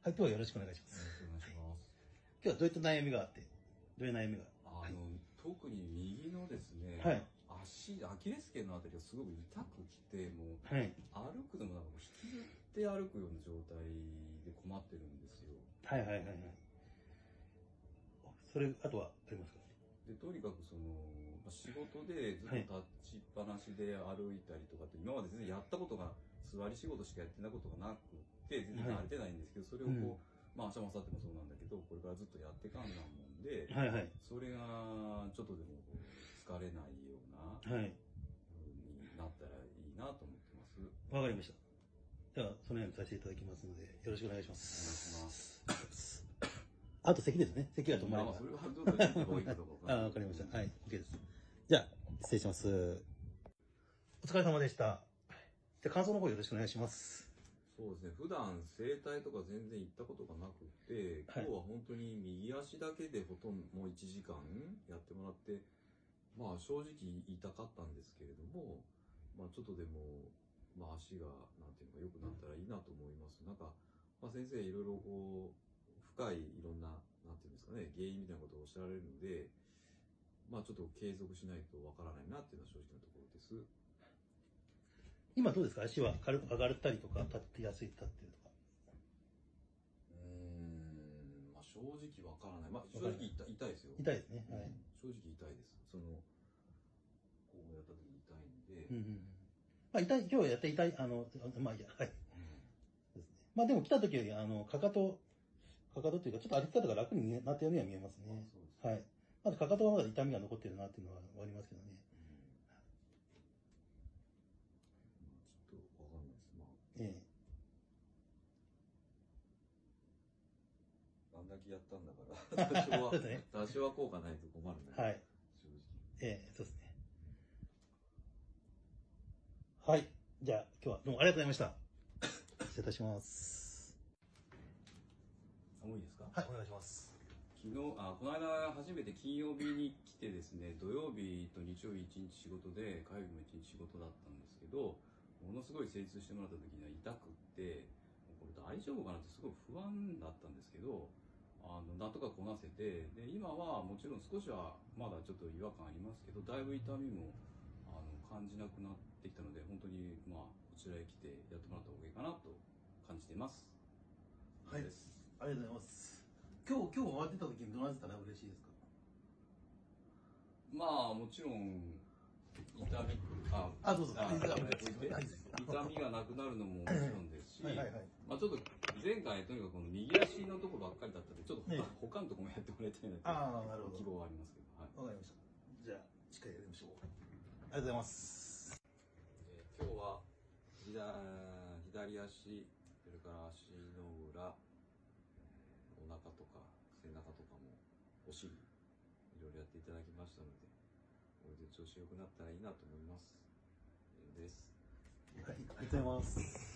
今日はよろしくお願いします。 お願いします。 今日はどういった悩みがあって、どういう悩みが。 特に右のですね、 はい。 アキレス腱のあたりがすごく痛くて、もう、 はい。 歩くのもなんか引きずって歩くような状態で困ってるんですよ。 はいはいはいはい。それ、あとはありますか？ で、とにかく仕事でずっと立ちっぱなしで歩いたりとかって、今まで全然やったことが、座り仕事しかやってないことがなくて、全然慣れてないんですけど、それをこう、明日も明後日もそうなんだけど、これからずっとやってかんなんもんで、 はいはい。 それがちょっとでも疲れないような、 はい。 になったらいいなと思ってます。 わかりました。では、そのようにさせていただきますので、よろしくお願いしまお願いしす。あと席ですね。席が止まれば。 それはちょっと聞いた方がいいかどうか。 わかりました。はい、OK です。じゃあ、失礼します。お疲れ様でした。じゃあ、感想の方よろしくお願いします。 そうですね。普段整体とか全然行ったことがなくて、今日は本当に右足だけでほとんどもう1時間やってもらって、正直痛かったんですけれども、ちょっとでも、足がなんていうのか良くなったらいいなと思います。なんか、先生いろいろこう深いいろんななんていうんですかね、原因みたいなことをおっしゃられるので、ちょっと継続しないとわからないなっていうのは正直なところです。 今どうですか？足は軽く上がったりとか、立ってやすい、立ってるとか。 正直わからない。正直痛いですよ。 痛いですね。はい。 正直痛いです。こうやった時に痛いんで。 痛い、今日はやって痛い、いや、はい。ですね。でも来た時より、かかとっていうか、ちょっと歩き方が楽になったようには見えますね。はい。まだかかとはまだ痛みが残ってるなっていうのはありますけどね。 ちょっとわかんないです。あんだけやったんだから多少は効果ないと困るんだけど、はい、正直。 そうですね。はい。じゃあ、今日はどうもありがとうございました。失礼いたします。 もういいですか？ はい、お願いします。 この間初めて金曜日に来てですね、土曜日と日曜日1日仕事で、火曜日も1日仕事だったんですけど、ものすごい精通してもらった時には痛くって、これ大丈夫かなってすごい不安だったんですけど、なんとかこなせて、で今はもちろん少しはまだちょっと違和感ありますけど、だいぶ痛みも感じなくなってきたので、本当にこちらへ来てやってもらった方がいいかなと感じています。 はい、ありがとうございます。今日終わってた時にどうなってたら嬉しいですか？ もちろん痛みがなくなるのももちろんですし、ちょっと前回とにかくこの右足のとこばっかりだったので、ちょっと他のとこもやってもらいたいなという希望はありますけど。 わかりました。じゃあしっかりやりましょう。ありがとうございます。 今日は左足、それから足の裏、お腹とか背中とかもお尻、いろいろやっていただきましたので、これで調子良くなったらいいなと思います。です。 はい、ありがとうございます。